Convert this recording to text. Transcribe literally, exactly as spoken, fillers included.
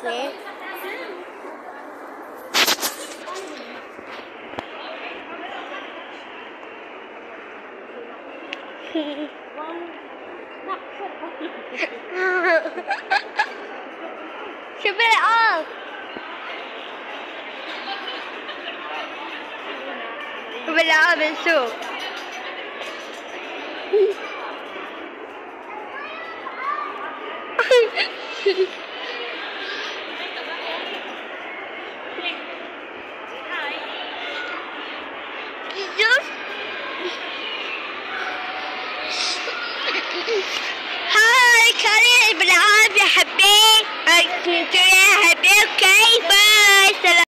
اوكي. شوف الأرض. شوف الأرض نشوف. هاي كريم بالعافية حبيت.